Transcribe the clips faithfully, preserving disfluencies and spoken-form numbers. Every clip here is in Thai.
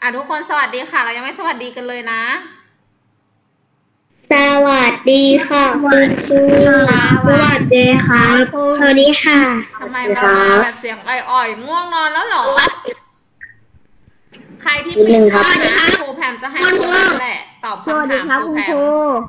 อ่ะทุกคนสวัสดีค่ะเรายังไม่สวัสดีกันเลยนะสวัสดีค่ะคุณครูสวัสดีค่ะสวัสดีค่ะทำไมมามาแบบเสียงอ่อยๆง่วงนอนแล้วหรอใครที่ปิดไมค์นะครูแพมจะให้คนนั้นแหละตอบคำถามครูแพม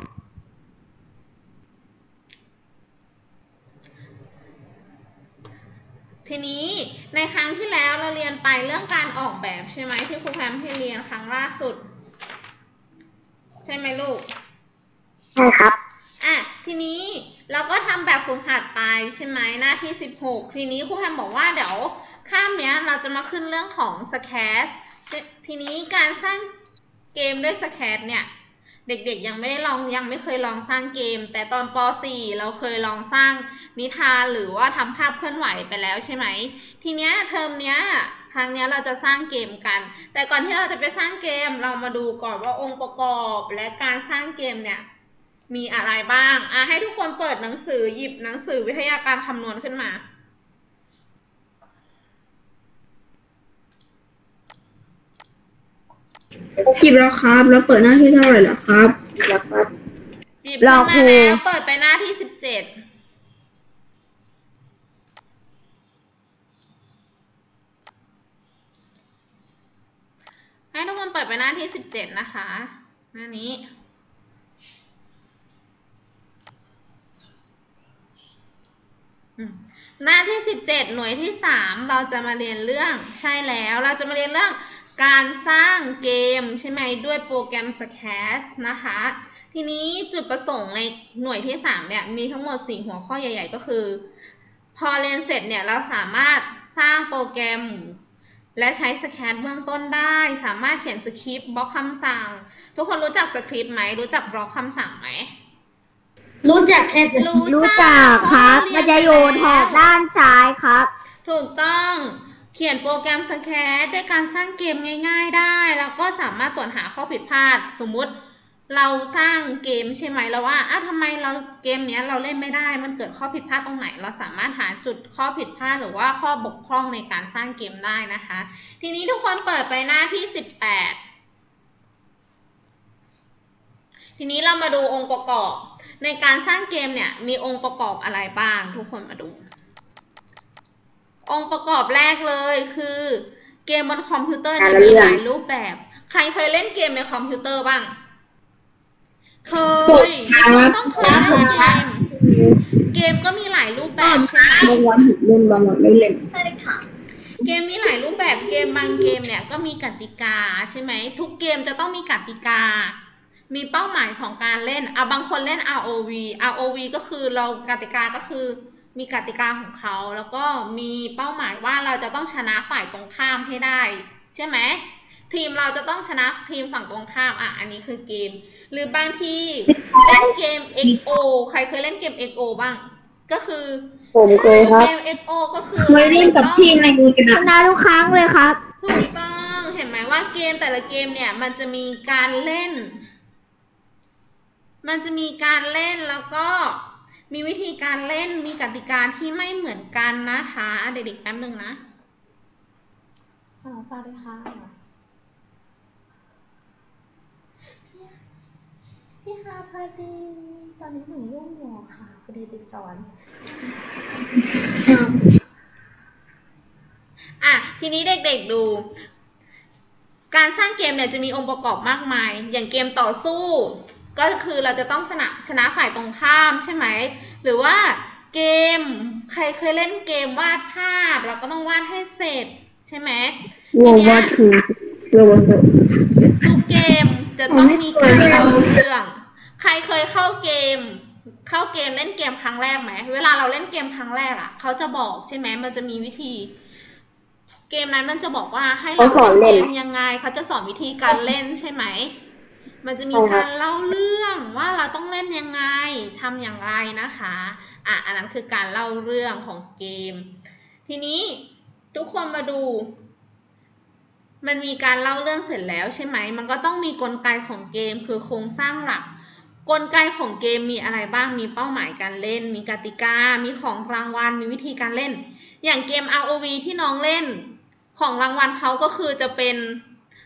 ทีนี้ในครั้งที่แล้วเราเรียนไปเรื่องการออกแบบใช่ไหมที่ครูแพมให้เรียนครั้งล่าสุดใช่ไหมลูกใช่ครับอ่ะทีนี้เราก็ทำแบบฝึกหัดไปใช่ไหมหน้าที่สิบหกทีนี้ครูแพมบอกว่าเดี๋ยวข้ามเนี้ยเราจะมาขึ้นเรื่องของสแคชทีนี้การสร้างเกมด้วยสแคชเนี่ยเด็กๆยังไม่ได้ลองยังไม่เคยลองสร้างเกมแต่ตอนป .สี่ เราเคยลองสร้างนิทานหรือว่าทำภาพเคลื่อนไหวไปแล้วใช่ไหมทีเนี้ยเทอมเนี้ยครั้งนี้เราจะสร้างเกมกันแต่ก่อนที่เราจะไปสร้างเกมเรามาดูก่อนว่าองค์ประกอบและการสร้างเกมเนี่ยมีอะไรบ้างอ่ะให้ทุกคนเปิดหนังสือหยิบหนังสือวิทยาการคำนวณขึ้นมาหยิบแล้วครับแล้วเปิดหน้าที่เท่าไหร่แล้วครับแล้วครับหยิบขึ้นมาแล้วเปิดไปหน้าที่สิบเจ็ดให้ทุกคนเปิดไปหน้าที่สิบเจ็ดนะคะหน้านี้หน้าที่สิบเจ็ดหน่วยที่สามเราจะมาเรียนเรื่องใช่แล้วเราจะมาเรียนเรื่องการสร้างเกมใช่ไหมด้วยโปรแกรม Scratch นะคะทีนี้จุดประสงค์ในหน่วยที่สามเนี่ยมีทั้งหมดสี่หัวข้อใหญ่ๆก็คือพอเรียนเสร็จเนี่ยเราสามารถสร้างโปรแกรมและใช้ Scratch เบื้องต้นได้สามารถเขียนสคริปต์บล็อกคำสั่งทุกคนรู้จักสคริปต์ไหมรู้จักบล็อกคำสั่งไหมรู้จักแค่รู้จักครับมันจะอยู่แถบด้านซ้ายครับถูกต้องเขียนโปรแกรมสแครชด้วยการสร้างเกมง่ายๆได้แล้วก็สามารถตรวจหาข้อผิดพลาดสมมุติเราสร้างเกมใช่ไหมแล้วว่าอ้าวทำไมเราเกมนี้เราเล่นไม่ได้มันเกิดข้อผิดพลาดตรงไหนเราสามารถหาจุดข้อผิดพลาดหรือว่าข้อบกพร่องในการสร้างเกมได้นะคะทีนี้ทุกคนเปิดไปหน้าที่สิบแปดทีนี้เรามาดูองค์ประกอบในการสร้างเกมเนี่ยมีองค์ประกอบอะไรบ้างทุกคนมาดูองค์ประกอบแรกเลยคือเกมบนคอมพิวเตอร์มีหลายรูปแบบใครเคยเล่นเกมในคอมพิวเตอร์บ้างเคยต้องเคยเล่นเกมเกมก็มีหลายรูปแบบใช่ไหมบางวันเล่นบางวันไม่เล่นเกมมีหลายรูปแบบเกมบางเกมเนี่ยก็มีกติกาใช่ไหมทุกเกมจะต้องมีกติกามีเป้าหมายของการเล่นอ่ะบางคนเล่น อาร์ โอ วี อาร์ โอ วี ก็คือเรากติกาก็คือมีกติกาของเขาแล้วก็มีเป้าหมายว่าเราจะต้องชนะฝ่ายตรงข้ามให้ได้ใช่ไหมทีมเราจะต้องชนะทีมฝั่งตรงข้ามอ่ะอันนี้คือเกมหรือบางทีเล่นเกม เอ็กซ์ โอ ใครเคยเล่นเกม เอ็กซ์ โอ บ้างก็คือผมเคยครับเกม เอ็กซ์ โอ ก็คือเคยเล่นกับพี่ในกระดาษนาทุกครั้งเลยครับถูกต้องเห็นไหมว่าเกมแต่ละเกมเนี่ยมันจะมีการเล่นมันจะมีการเล่นแล้วก็มีวิธีการเล่นมีกติกาที่ไม่เหมือนกันนะคะเด็กๆแป๊บนึงนะฮัลโหลสวัสดีค่ะพี่พี่ค่ะพอดีตอนนี้หนูยุ่งอยู่ค่ะพอดีติดสอนอ่ะทีนี้เด็กๆดูการสร้างเกมเนี่ยจะมีองค์ประกอบมากมายอย่างเกมต่อสู้ก็คือเราจะต้องชนะชนะฝ่ายตรงข้ามใช่ไหมหรือว่าเกมใครเคยเล่นเกมวาดภาพเราก็ต้องวาดให้เสร็จใช่ไหมทีเนี้ยทุกเกมจะต้องมีการเล่าเรื่องใครเคยเข้าเกมเข้าเกมเล่นเกมครั้งแรกไหมเวลาเราเล่นเกมครั้งแรกอ่ะเขาจะบอกใช่ไหมมันจะมีวิธีเกมนั้นมันจะบอกว่าให้เราเล่นเกมยังไงเขาจะสอนวิธีการเล่นใช่ไหมมันจะมีการเล่าเรื่องว่าเราต้องเล่นยังไงทำอย่างไรนะคะอ่ะอันนั้นคือการเล่าเรื่องของเกมทีนี้ทุกคนมาดูมันมีการเล่าเรื่องเสร็จแล้วใช่ไหมมันก็ต้องมีกลไกของเกมคือโครงสร้างหลักกลไกของเกมมีอะไรบ้างมีเป้าหมายการเล่นมีกติกามีของรางวัลมีวิธีการเล่นอย่างเกม อาร์ โอ วี ที่น้องเล่นของรางวัลเขาก็คือจะเป็น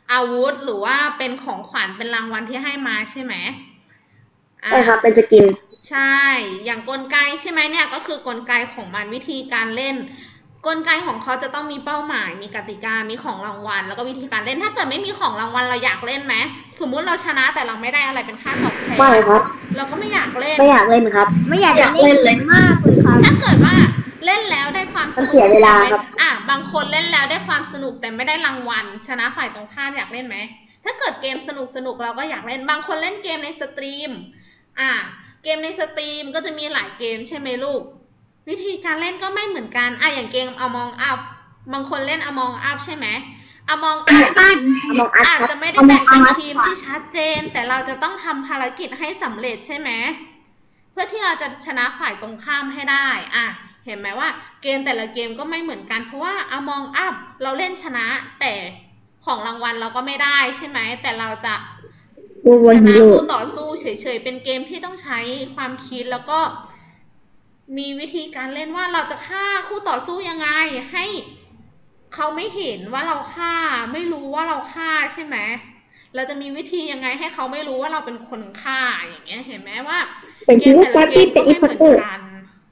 อาวุธหรือว่าเป็นของขวัญเป็นรางวัลที่ให้มาใช่ไหมใช่ครับเป็นสกินใช่อย่างกลไกใช่ไหมเนี่ยก็คือกลไกของมันวิธีการเล่นกลไกของเขาจะต้องมีเป้าหมายมีกติกามีของรางวัลแล้วก็วิธีการเล่นถ้าเกิดไม่มีของรางวัลเราอยากเล่นไหมสมมุติเราชนะแต่เราไม่ได้อะไรเป็นค่าตอบแทนไม่ครับเราก็ไม่อยากเล่นไม่อยากเล่นครับไม่อยากเล่นเลยมากเลยครับถ้าเกิดว่าเล่นแล้วได้ความสนุกเสียเวลาครับอ่ะบางคนเล่นแล้วได้ความสนุกแต่ไม่ได้รางวัลชนะฝ่ายตรงข้ามอยากเล่นไหมถ้าเกิดเกมสนุกสนุกเราก็อยากเล่นบางคนเล่นเกมในสตรีมอ่ะเกมในสตรีมก็จะมีหลายเกมใช่ไหมลูกวิธีการเล่นก็ไม่เหมือนกันอ่ะอย่างเกม Among Us บางคนเล่น Among Us ใช่ไหม Among Us อาจจะไม่ได้แบ่งเป็นทีมที่ชัดเจนแต่เราจะต้องทำภารกิจให้สำเร็จใช่ไหมเพื่อที่เราจะชนะฝ่ายตรงข้ามให้ได้อ่ะเห็นไหมว่าเกมแต่ละเกมก็ไม่เหมือนกันเพราะว่า Among Us เราเล่นชนะแต่ของรางวัลเราก็ไม่ได้ใช่ไหมแต่เราจะชนะคู่ต่อสู้เฉยๆเป็นเกมที่ต้องใช้ความคิดแล้วก็มีวิธีการเล่นว่าเราจะฆ่าคู่ต่อสู้ยังไงให้เขาไม่เห็นว่าเราฆ่าไม่รู้ว่าเราฆ่าใช่ไหมเราจะมีวิธียังไงให้เขาไม่รู้ว่าเราเป็นคนฆ่าอย่างเงี้ยเห็นไหมว่าเกมแต่ละเกมก็ไม่เหมือนกัน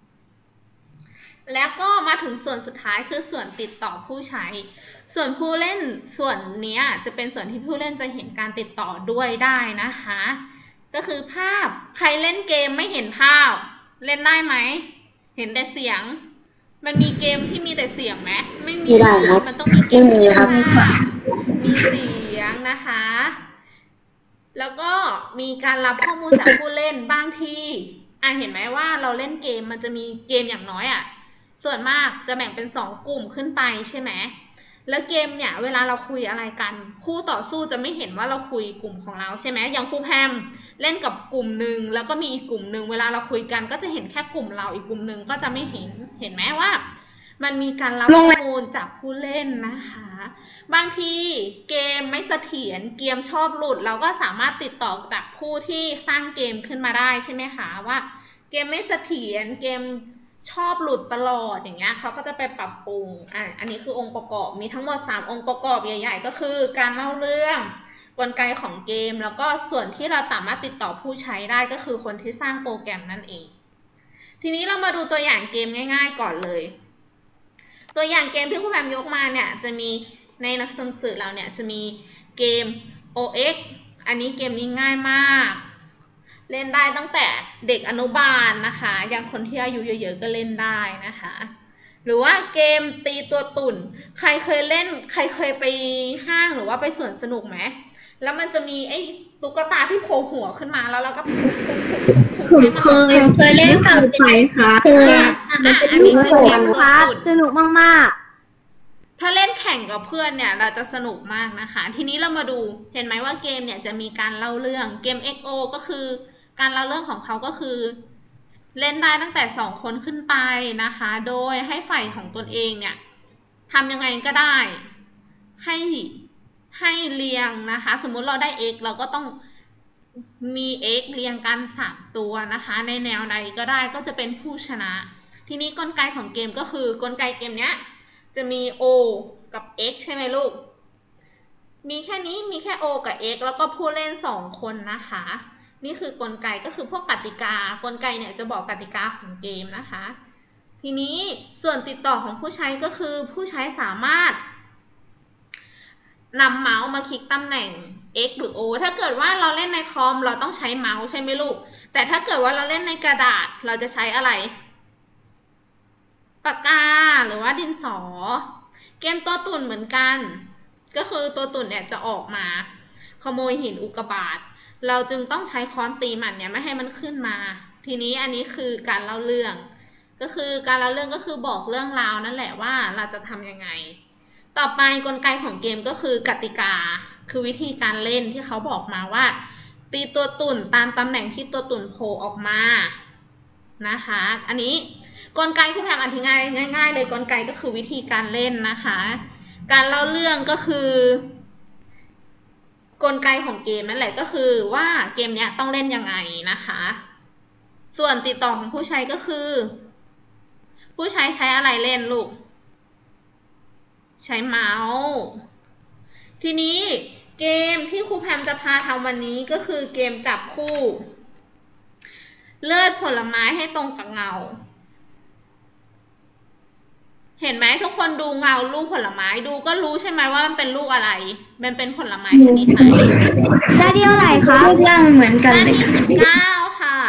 แล้วก็มาถึงส่วนสุดท้ายคือส่วนติดต่อผู้ใช้ส่วนผู้เล่นส่วนนี้จะเป็นส่วนที่ผู้เล่นจะเห็นการติดต่อด้วยได้นะคะก็คือภาพใครเล่นเกมไม่เห็นภาพเล่นได้ไหมเห็นแต่เสียงมันมีเกมที่มีแต่เสียงไหมไม่มีมันต้องมีเกมที่มีภาพมีเสียงนะคะแล้วก็มีการรับข้อมูลจากผู้เล่นบางทีอ่ะเห็นไหมว่าเราเล่นเกมมันจะมีเกมอย่างน้อยอ่ะส่วนมากจะแบ่งเป็นสองกลุ่มขึ้นไปใช่ไหมแล้วเกมเนี่ยเวลาเราคุยอะไรกันคู่ต่อสู้จะไม่เห็นว่าเราคุยกลุ่มของเราใช่ไหมอย่างครูแพมเล่นกับกลุ่มหนึ่งแล้วก็มีอีกกลุ่มหนึ่งเวลาเราคุยกันก็จะเห็นแค่กลุ่มเราอีกกลุ่มหนึ่งก็จะไม่เห็นเห็นไหมว่ามันมีการรับข้อมูลจากผู้เล่นนะคะบางทีเกมไม่เสถียรเกมชอบหลุดเราก็สามารถติดต่อจากผู้ที่สร้างเกมขึ้นมาได้ใช่ไหมคะว่าเกมไม่เสถียรเกมชอบหลุดตลอดอย่างเงี้ยเขาก็จะไปปรับปรุงอ่ะอันนี้คือองค์ประกอบมีทั้งหมดสามองค์ประกอบใหญ่ๆก็คือการเล่าเรื่องกลไกของเกมแล้วก็ส่วนที่เราสามารถติดต่อผู้ใช้ได้ก็คือคนที่สร้างโปรแกรมนั่นเองทีนี้เรามาดูตัวอย่างเกมง่ายๆก่อนเลยตัวอย่างเกมที่ครูแพมยกมาเนี่ยจะมีในหนังสือเราเนี่ยจะมีเกม โอ เอ็กซ์ อันนี้เกมนี้ง่ายมากเล่นได้ตั้งแต่เด็กอนุบาลนะคะอย่างคนที่อายุเยอะๆก็เล่นได้นะคะหรือว่าเกมตีตัวตุ่นใครเคยเล่นใครเคยไปห้างหรือว่าไปสวนสนุกไหมแล้วมันจะมีไอ้ตุ๊กตาที่โผล่หัวขึ้นมาแล้วเราก็ทุบทุบทุบทุบผมเคยเคยเล่นกับใครคะอันนี้คือเกมตัวตุ่นสนุกมากๆถ้าเล่นแข่งกับเพื่อนเนี่ยเราจะสนุกมากนะคะทีนี้เรามาดูเห็นไหมว่าเกมเนี่ยจะมีการเล่าเรื่องเกม เอ็กซ์ โอ ก็คือการเล่าเรื่องของเขาก็คือเล่นได้ตั้งแต่สองคนขึ้นไปนะคะโดยให้ฝ่ายของตนเองเนี่ยทำยังไงก็ได้ให้ให้เรียงนะคะสมมุติเราได้ x เราก็ต้องมี x เรียงกันสามตัวนะคะในแนวใดก็ได้ก็จะเป็นผู้ชนะทีนี้กลไกของเกมก็คือกลไกเกมเนี้ยจะมี o กับ x ใช่ไหมลูกมีแค่นี้มีแค่ o กับ x แล้วก็ผู้เล่นสองคนนะคะนี่คือกลไกก็คือพวกกติกากลไกเนี่ยจะบอกกติกาของเกมนะคะทีนี้ส่วนติดต่อของผู้ใช้ก็คือผู้ใช้สามารถนำเมาส์มาคลิกตำแหน่ง x หรือ o ถ้าเกิดว่าเราเล่นในคอมเราต้องใช้เมาส์ใช่ไหมลูกแต่ถ้าเกิดว่าเราเล่นในกระดาษเราจะใช้อะไรปากกาหรือว่าดินสอเกมตัวตุ่นเหมือนกันก็คือตัวตุ่นเนี่ยจะออกมาขโมยหินอุกกาบาตเราจึงต้องใช้ค้อนตีมันเนี่ยไม่ให้มันขึ้นมาทีนี้อันนี้คือการเล่าเรื่องก็คือการเล่าเรื่องก็คือบอกเรื่องราวนั่นแหละว่าเราจะทำยังไงต่อไปกลไกของเกมก็คือกติกาคือวิธีการเล่นที่เขาบอกมาว่าตีตัวตุ่นตามตำแหน่งที่ตัวตุ่นโผล่ออกมานะคะอันนี้กลไกครูแพมอธิบายง่ายๆเลยกลไกก็คือวิธีการเล่นนะคะการเล่าเรื่องก็คือกลไกของเกมนั่นแหละก็คือว่าเกมเนี้ยต้องเล่นยังไงนะคะส่วนติดต่อของผู้ใช้ก็คือผู้ใช้ใช้อะไรเล่นลูกใช้เมาส์ทีนี้เกมที่ครูแพมจะพาทำวันนี้ก็คือเกมจับคู่ เลือกผลไม้ให้ตรงกับเงา เห็นไหมทุกคนดูเงาลูกผลไม้ดูก็รู้ใช่ไหมว่ามันเป็นลูกอะไรมันเป็นผลไม้ชนิดไหนหน้าที่เท่าไหร่คะรูปร่างเหมือนกันหน้าเลยที่สิบเก้าค่ะ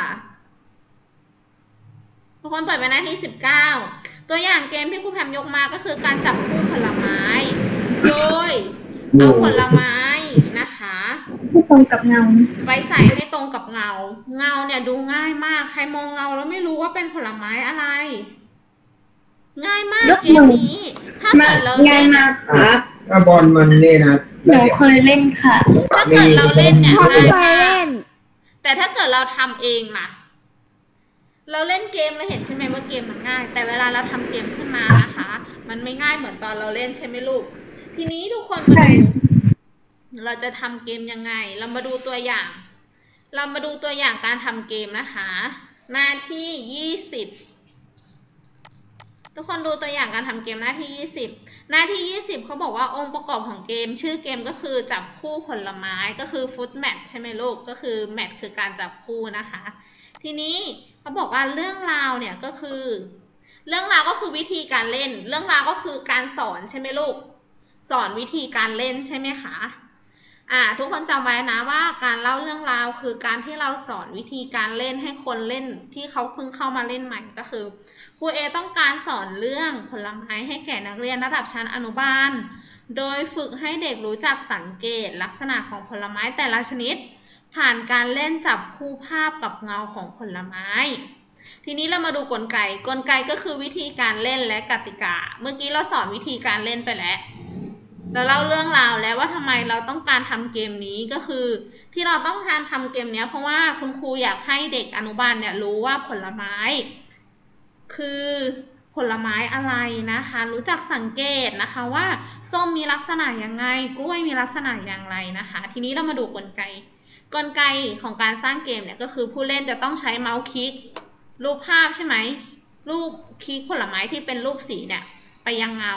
ทุกคนเปิดไปหน้าที่สิบเก้าตัวอย่างเกมที่ครูแพมยกมาก็คือการจับคู่ผลไม้โดยเอาผลไม้นะคะให้ตรงกับเงาไปใส่ให้ตรงกับเงาเงาเนี่ยดูง่ายมากใครมองเงาแล้วไม่รู้ว่าเป็นผลไม้อะไรง่ายมากเกมนี้ถ้าเกิดเราเล่นมากครับถ้าบอลมันเนี่ยนะหนูเคยเล่นค่ะถ้าเกิดเราเล่นเนี่ยง่ายมากนแต่ถ้าเกิดเราทำเองล่ะเราเล่นเกมเราเห็นใช่ไหมว่าเกมมันง่ายแต่เวลาเราทำเกมขึ้นมานะคะมันไม่ง่ายเหมือนตอนเราเล่นใช่ไหมลูกทีนี้ทุกคนมาดูเราจะทำเกมยังไงเรามาดูตัวอย่าง เรามาดูตัวอย่างการทำเกมนะคะหน้าที่ยี่สิบทุกคนดูตัวอย่างการทำเกมหน้าที่ยี่สิบหน้าที่ยี่สิบเขาบอกว่าองค์ประกอบของเกมชื่อเกมก็คือจับคู่ผลไม้ก็คือฟุตแมทใช่ไหมลูกก็คือแมทคือการจับคู่นะคะทีนี้เขาบอกว่าเรื่องราวเนี่ยก็คือเรื่องราวก็คือวิธีการเล่นเรื่องราวก็คือการสอนใช่ไหมลูกสอนวิธีการเล่นใช่ไหมคะอ่าทุกคนจำไว้นะว่าการเล่าเรื่องราวคือการที่เราสอนวิธีการเล่นให้คนเล่นที่เขาเพิ่งเข้ามาเล่นใหม่ก็คือครูเอต้องการสอนเรื่องผลไม้ให้แก่นักเรียนระดับชั้นอนุบาลโดยฝึกให้เด็กรู้จักสังเกตลักษณะของผลไม้แต่ละชนิดผ่านการเล่นจับคู่ภาพกับเงาของผลไม้ทีนี้เรามาดูกลไกกลไกก็คือวิธีการเล่นและกติกาเมื่อกี้เราสอนวิธีการเล่นไปแล้วเราเล่าเรื่องราวแล้วว่าทำไมเราต้องการทำเกมนี้ก็คือที่เราต้องการทำเกมนี้เพราะว่าคุณครูอยากให้เด็กอนุบาลเนี่ยรู้ว่าผลไม้คือผลไม้อะไรนะคะรู้จักสังเกตนะคะว่าส้มมีลักษณะยังไงกล้วยมีลักษณะอย่างไรนะคะทีนี้เรามาดูกลไกกลไกของการสร้างเกมเนี่ยก็คือผู้เล่นจะต้องใช้เมาส์คลิกรูปภาพใช่ไหมรูปคลิกผลไม้ที่เป็นรูปสีเนี่ยไปยังเงา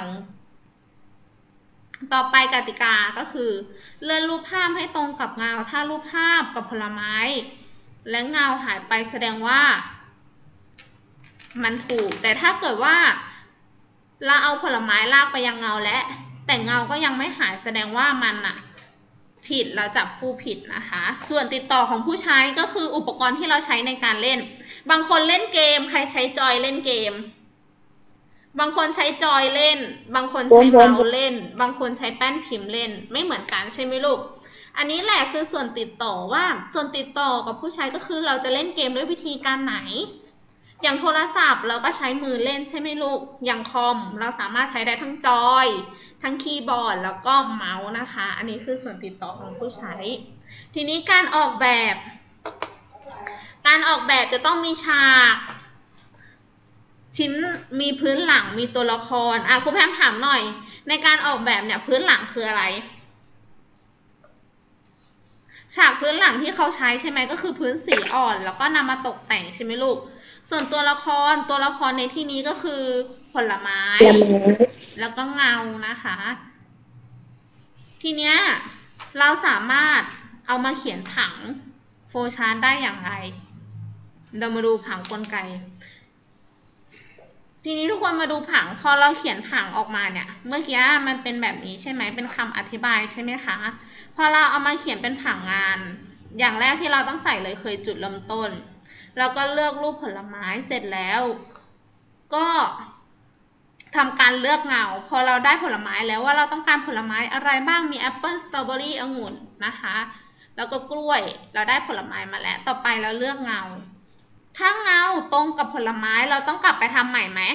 ต่อไปกติกาก็คือเลื่อนรูปภาพให้ตรงกับเงาถ้ารูปภาพกับผลไม้และเงาหายไปแสดงว่ามันถูกแต่ถ้าเกิดว่าเราเอาผลไม้ลากไปยังเงาและแต่เงาก็ยังไม่หายแสดงว่ามันอะผิดเราจับคู่ผิดนะคะส่วนติดต่อของผู้ใช้ก็คืออุปกรณ์ที่เราใช้ในการเล่นบางคนเล่นเกมใครใช้จอยเล่นเกมบางคนใช้จอยเล่นบางคนใช้เมาส์เล่นบางคนใช้แป้นพิมพ์เล่นไม่เหมือนกันใช่ไหมลูกอันนี้แหละคือส่วนติดต่อว่าส่วนติดต่อกับผู้ใช้ก็คือเราจะเล่นเกมด้วยวิธีการไหนอย่างโทรศัพท์เราก็ใช้มือเล่นใช่ไหมลูกอย่างคอมเราสามารถใช้ได้ทั้งจอยทั้งคีย์บอร์ดแล้วก็เมาส์นะคะอันนี้คือส่วนติดต่อของผู้ใช้ทีนี้การออกแบบการออกแบบจะต้องมีฉากชิ้นมีพื้นหลังมีตัวละครอ่ะครูแพมถามหน่อยในการออกแบบเนี่ยพื้นหลังคืออะไรฉากพื้นหลังที่เขาใช้ใช่ไหมก็คือพื้นสีอ่อนแล้วก็นำมาตกแต่งใช่ไหมลูกส่วนตัวละครตัวละครในที่นี้ก็คือผลไม้แล้วก็เงานะคะทีเนี้ยเราสามารถเอามาเขียนผังโฟล์ชาร์ตได้อย่างไรเรามาดูผังกลไกทีนี้ทุกคนมาดูผังพอเราเขียนผังออกมาเนี่ยเมื่อกี้มันเป็นแบบนี้ใช่ไหมเป็นคำอธิบายใช่ไหมคะพอเราเอามาเขียนเป็นผังงานอย่างแรกที่เราต้องใส่เลยคือจุดเริ่มต้นแล้วก็เลือกรูปผลไม้เสร็จแล้วก็ทำการเลือกเงาพอเราได้ผลไม้แล้วว่าเราต้องการผลไม้อะไรบ้างมีแอปเปิ้ลสตรอเบอรี่องุ่นนะคะแล้วก็กล้วยเราได้ผลไม้มาแล้วต่อไปเราเลือกเงาถ้าเงาตรงกับผลไม้เราต้องกลับไปทำใหม่ไหม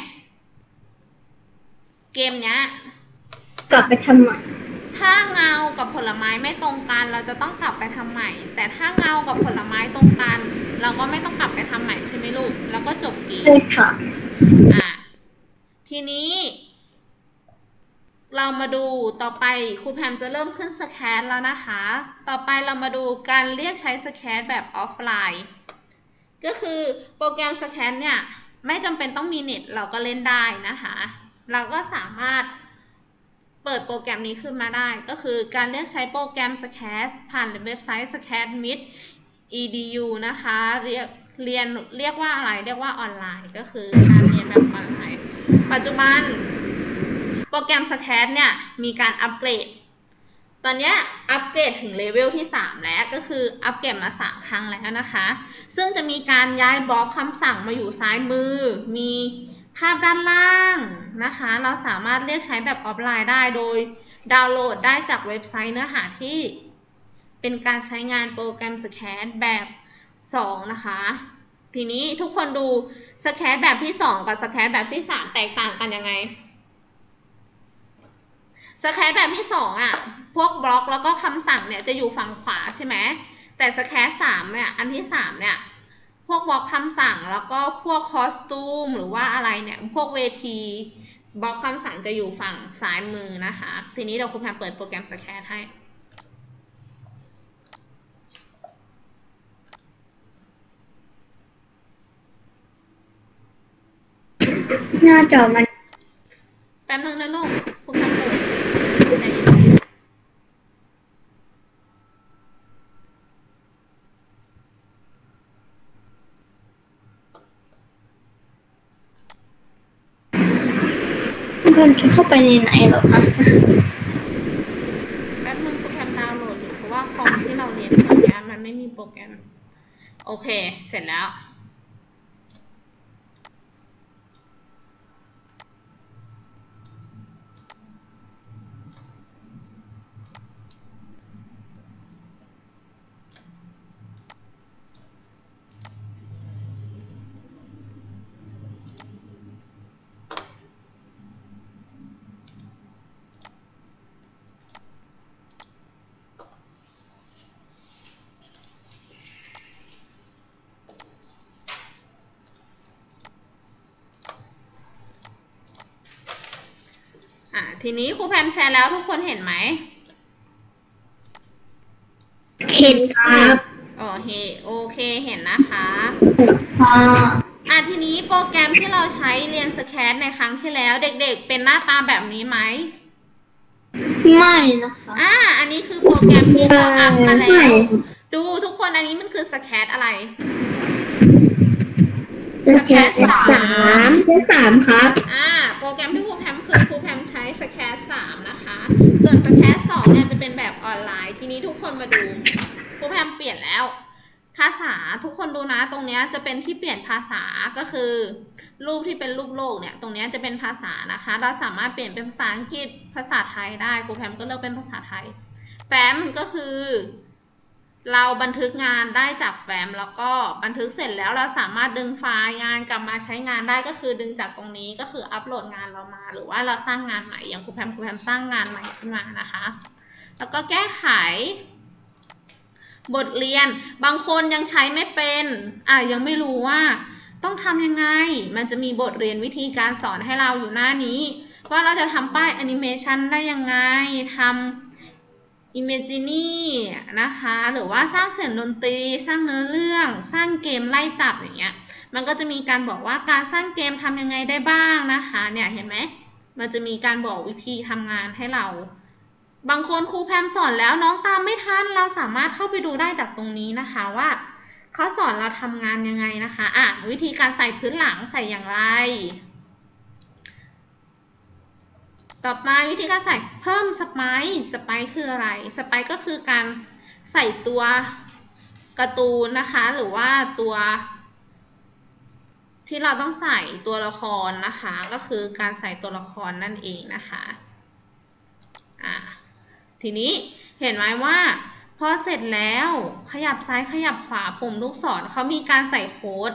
เกมเนี้ยกลับไปทำใหม่ถ้าเงากับผลไม้ไม่ตรงกันเราจะต้องกลับไปทำใหม่แต่ถ้าเงากับผลไม้ตรงกันเราก็ไม่ต้องกลับไปทำใหม่ใช่ไหมลูกแล้วก็จบเกมใช่ค่ะอ่ะทีนี้เรามาดูต่อไปครูแพมจะเริ่มขึ้นสแครแล้วนะคะต่อไปเรามาดูการเรียกใช้สแครแบบออฟไลน์ก็คือโปรแกรมสแครเนี่ยไม่จำเป็นต้องมีเน็ตเราก็เล่นได้นะคะเราก็สามารถเปิดโปรแกรมนี้ขึ้นมาได้ก็คือการเลือกใช้โปรแกรม สแคท ผ่านเว็บไซต์ สแคท มิด อี ดี ยู นะคะเรียกเรียนเรียกว่าอะไรเรียกว่าออนไลน์ก็คือการเรียนแบบออนไลน์ปัจจุบันโปรแกรม สแคท เนี่ยมีการอัปเกรดตอนนี้อัปเกรดถึงเลเวลที่สามแล้วก็คืออัปเกรดมาสามครั้งแล้วนะคะซึ่งจะมีการย้ายบล็อกคำสั่งมาอยู่ซ้ายมือมีภาพด้านล่างนะคะเราสามารถเรียกใช้แบบออฟไลน์ได้โดยดาวน์โหลดได้จากเว็บไซต์เนื้อหาที่เป็นการใช้งานโปรแกรม สแคท แบบสองนะคะทีนี้ทุกคนดู สแคท แบบที่สองกับ สแคท แบบที่สามแตกต่างกันยังไง สแคท แบบที่สองอ่ะพวกบล็อกแล้วก็คำสั่งเนี่ยจะอยู่ฝั่งขวาใช่ไหมแต่ สแคท สามเนี่ยอันที่สามเนี่ยพวกบล็อกคำสั่งแล้วก็พวกคอสตูมหรือว่าอะไรเนี่ยพวกเวทีบล็อกคำสั่งจะอยู่ฝั่งซ้ายมือนะคะทีนี้เราคุณแพมเปิดโปรแกรม สแคท ให้หน้าจอมันแป๊บนึงนะลูกคุณแพมเปิดในมันจะเข้าไปในไหนหรอคะแป๊บนึงโปรแกรมดาวน์โหลดอยู่เพราะว่าคอมที่เราเรียนตอนนี้มันไม่มีโปรแกรมโอเคเสร็จแล้วทีนี้ครูแพมแชร์แล้วทุกคนเห็นไหมเห็นครับโอเคโอเคเห็นนะคะอ่ะทีนี้โปรแกรมที่เราใช้เรียน สแคท ในครั้งที่แล้วเด็กๆเป็นหน้าตาแบบนี้ไหมไม่นะคะอ่าอันนี้คือโปรแกรมที่เขาอัพมาแล้วดูทุกคนอันนี้มันคือ สแคท อะไรสแคทสามสแคทสามครับอ่าโปรแกรมที่ครูแพมคือครูแพมใช้ สแคท สามนะคะส่วน สแคท สองเนี่ยจะเป็นแบบออนไลน์ทีนี้ทุกคนมาดูครูแพมเปลี่ยนแล้วภาษาทุกคนดูนะตรงนี้จะเป็นที่เปลี่ยนภาษาก็คือรูปที่เป็นรูปโลกเนี่ยตรงนี้จะเป็นภาษานะคะเราสามารถเปลี่ยนเป็นภาษาอังกฤษภาษาไทยได้ครูแพมก็เลือกเป็นภาษาไทยแฟ้มก็คือเราบันทึกงานได้จากแฟ้มแล้วก็บันทึกเสร็จแล้วเราสามารถดึงไฟล์งานกลับมาใช้งานได้ก็คือดึงจากตรงนี้ก็คืออัปโหลดงานเรามาหรือว่าเราสร้างงานใหม่อย่างครูแพมครูแพมสร้างงานใหม่ขึ้นมานะคะแล้วก็แก้ไขบทเรียนบางคนยังใช้ไม่เป็นอ่ะยังไม่รู้ว่าต้องทำยังไงมันจะมีบทเรียนวิธีการสอนให้เราอยู่หน้านี้ว่าเราจะทำป้ายแอนิเมชันได้ยังไงทำ Imaginary นะคะหรือว่าสร้างเสียงดนตรีสร้างเนื้อเรื่องสร้างเกมไล่จับอย่างเงี้ยมันก็จะมีการบอกว่าการสร้างเกมทำยังไงได้บ้างนะคะเนี่ยเห็นไหมมันจะมีการบอกวิธีทำงานให้เราบางคนครูแพมสอนแล้วน้องตามไม่ทันเราสามารถเข้าไปดูได้จากตรงนี้นะคะว่าเขาสอนเราทำงานยังไงนะคะอ่ะวิธีการใส่พื้นหลังใส่อย่างไรต่อมาวิธีการใส่เพิ่มสไปซ์สไปซ์คืออะไรสไปซ์ก็คือการใส่ตัวการ์ตูนนะคะหรือว่าตัวที่เราต้องใส่ตัวละครนะคะก็คือการใส่ตัวละครนั่นเองนะคะอ่ะทีนี้เห็นไหมว่าพอเสร็จแล้วขยับซ้ายขยับขวาปุ่มลูกศรเขามีการใส่โค้ด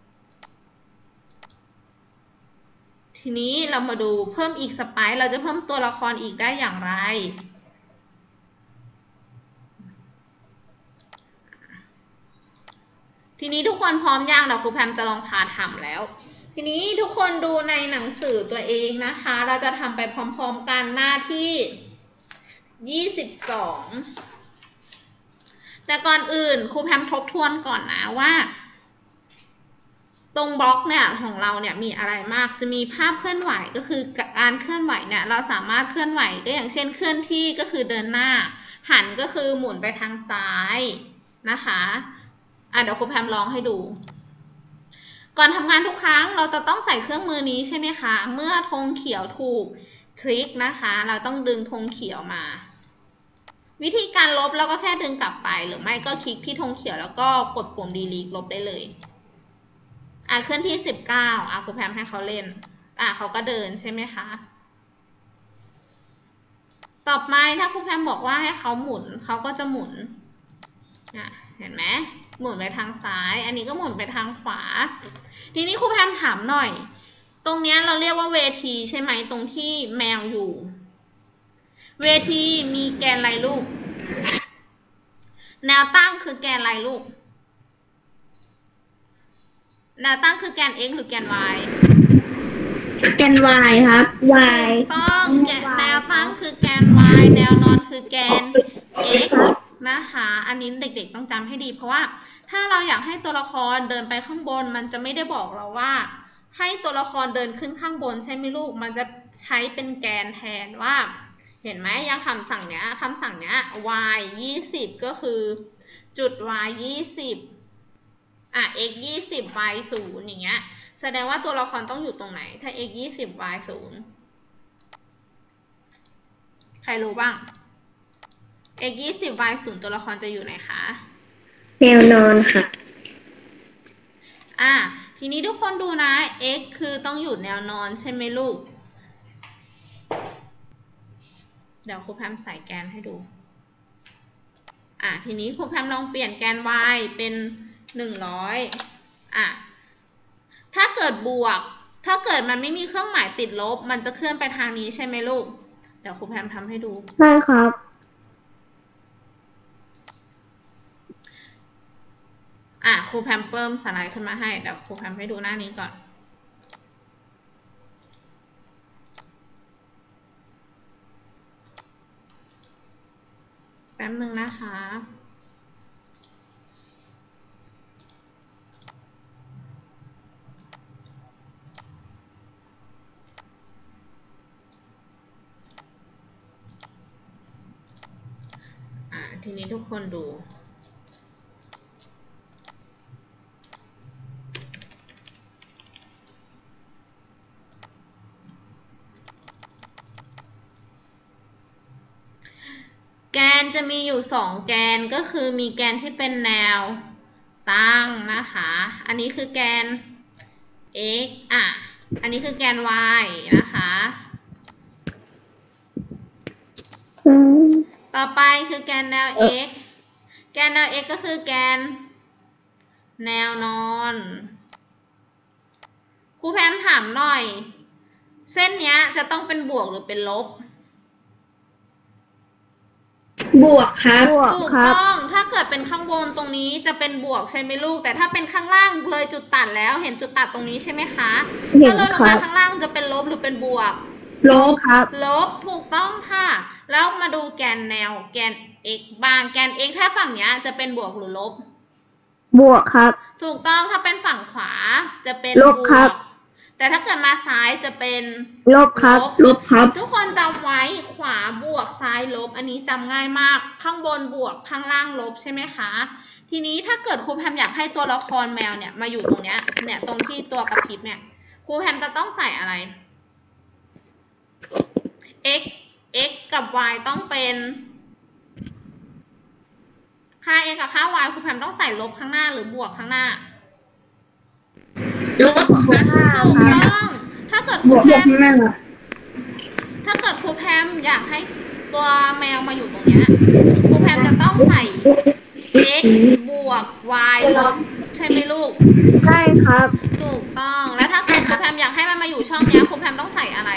ทีนี้เรามาดูเพิ่มอีกสไปซ์เราจะเพิ่มตัวละครอีกได้อย่างไรทีนี้ทุกคนพร้อมยังเราครูแพมจะลองพาทำแล้วทีนี้ทุกคนดูในหนังสือตัวเองนะคะเราจะทำไปพร้อมๆกันหน้าที่ยี่สิบสองแต่ก่อนอื่นครูแพมทบทวนก่อนนะว่าตรงบล็อกเนี่ยของเราเนี่ยมีอะไรมากจะมีภาพเคลื่อนไหวก็คือการเคลื่อนไหวเนี่ยเราสามารถเคลื่อนไหวก็อย่างเช่นเคลื่อนที่ก็คือเดินหน้าหันก็คือหมุนไปทางซ้ายนะคะอ่ะเดี๋ยวครูแพมลองให้ดูก่อนทำงานทุกครั้งเราจะต้องใส่เครื่องมือนี้ใช่ไหมคะเมื่อธงเขียวถูกคลิกนะคะเราต้องดึงธงเขียวมาวิธีการลบเราก็แค่ดึงกลับไปหรือไม่ก็คลิกที่ธงเขียวแล้วก็กดปุ่ม delete ลบได้เลยอ่ะเคลื่อนที่สิบเก้าอ่ะครูแพมให้เขาเล่นอ่ะเขาก็เดินใช่ไหมคะต่อไปถ้าครูแพมบอกว่าให้เขาหมุนเขาก็จะหมุนอ่ะเห็นไหมหมุนไปทางซ้ายอันนี้ก็หมุนไปทางขวาทีนี้ครูแพมถามหน่อยตรงนี้เราเรียกว่าเวทีใช่ไหมตรงที่แมวอยู่เวทีมีแกนอะไรลูกแนวตั้งคือแกนอะไรลูกแนวตั้งคือแกน x หรือแกน y แกน y ครับ y ต้องแนวตั้งคือแกน y แนวนอนคือแกน x นะคะอันนี้เด็กๆต้องจำให้ดีเพราะว่าถ้าเราอยากให้ตัวละครเดินไปข้างบนมันจะไม่ได้บอกเราว่าให้ตัวละครเดินขึ้นข้างบนใช่ไหมลูกมันจะใช้เป็นแกนแทนว่าเห็นไหมอย่างคำสั่งเนี้ยคำสั่งเนี้ย y ยี่สิบก็คือจุด y ยี่สิบอ่ะ x ยี่สิบ y ศูนย์อย่างเงี้ยแสดงว่าตัวละครต้องอยู่ตรงไหนถ้า x ยี่สิบ y ศูนย์ใครรู้บ้าง x ยี่สิบ y ศูนย์ตัวละครจะอยู่ไหนคะแนวนอนค่ะอ่ะทีนี้ทุกคนดูนะ x คือต้องอยู่แนวนอนใช่ไหมลูกเดี๋ยวครูแพมใส่แกนให้ดูอ่ะทีนี้ครูแพมลองเปลี่ยนแกน y เป็นหนึ่งร้อยอ่ะถ้าเกิดบวกถ้าเกิดมันไม่มีเครื่องหมายติดลบมันจะเคลื่อนไปทางนี้ใช่ไหมลูกเดี๋ยวครูแพมทำให้ดูใช่ครับอ่ะครูแพมเพิ่มสไลด์ขึ้นมาให้เดี๋ยวครูแพมให้ดูหน้านี้ก่อนแป๊บนึงนะคะอ่ะทีนี้ทุกคนดูแกนจะมีอยู่สองแกนก็คือมีแกนที่เป็นแนวตั้งนะคะอันนี้คือแกน x อ่ะอันนี้คือแกน y นะคะต่อไปคือแกนแนว x แกนแนว x ก็คือแกนแนวนอนครูแพมถามหน่อยเส้นนี้จะต้องเป็นบวกหรือเป็นลบบวกครับบวกถูกครับต้องถ้าเกิดเป็นข้างบนตรงนี้จะเป็นบวกใช่ไหมลูกแต่ถ้าเป็นข้างล่างเลยจุดตัดแล้วเห็นจุดตัดตรงนี้ใช่ไหมคะถ้าเลยลงมาข้างล่างจะเป็นลบหรือเป็นบวกลบครับลบถูกต้องค่ะแล้วมาดูแกนแนวแกน x บางแกน x ถ้าฝั่งนี้จะเป็นบวกหรือลบบวกครับถูกต้องถ้าเป็นฝั่งขวาจะเป็นลบครับแต่ถ้าเกิดมาซ้ายจะเป็นลบครับลบครับทุกคนจำไว้ขวาบวกซ้ายลบอันนี้จำง่ายมากข้างบนบวกข้างล่างลบใช่ไหมคะทีนี้ถ้าเกิดครูแพมอยากให้ตัวละครแมวเนี่ยมาอยู่ตรงเนี้ยเนี่ยตรงที่ตัวกระพริบเนี่ยครูแพมจะต้องใส่อะไร x x กับ y ต้องเป็นค่า x กับค่า y ครูแพมต้องใส่ลบข้างหน้าหรือบวกข้างหน้าลบข้างหน้าถูกต้องถ้าเกิดครูแพมถ้าเกิดครูแพมอยากให้ตัวแมวมาอยู่ตรงเนี้ยครูแพมจะต้องใส่ x บวก y ลบใช่ไหมลูกใช่ครับถูกต้องแล้วถ้าเกิดครูแพมอยากให้มันมาอยู่ช่องเนี้ยครูแพมต้องใส่อะไร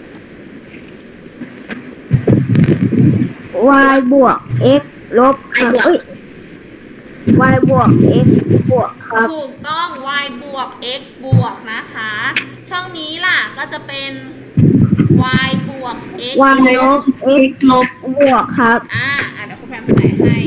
y บวก x ลบครับเอ้ย y บวก x บวกครับถูกต้อง y บวก x บวกนะคะช่องนี้ล่ะก็จะเป็น y บวก x y ลบ x ลบบวกครับอ่าอ่ะเดี๋ยวครูแพมใส่ให้